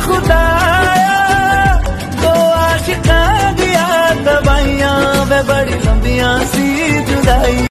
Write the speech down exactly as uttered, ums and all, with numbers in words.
खुदाया दो आशिकां दिया दवाइयां वे बड़ी लंबियां सी जुदाई।